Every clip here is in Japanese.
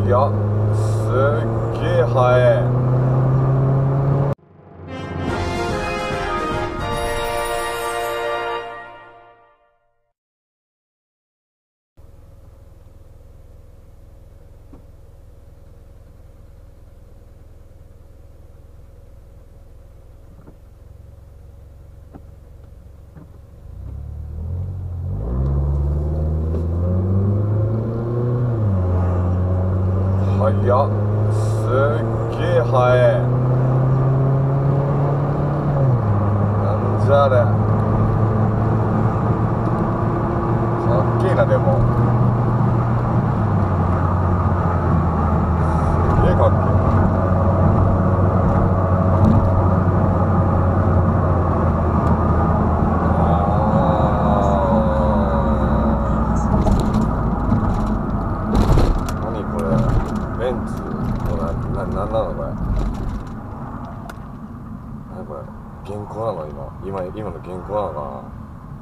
や、すっげえ速い。速っ、すっげえ速い。なんじゃあれ、かっけえな。でもすげえかっけえ。何これ、ベンツのなんなのこれ。何これ、原稿なの。今の原稿なのかな。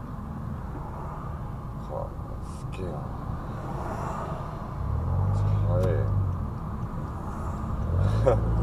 すげえな。はい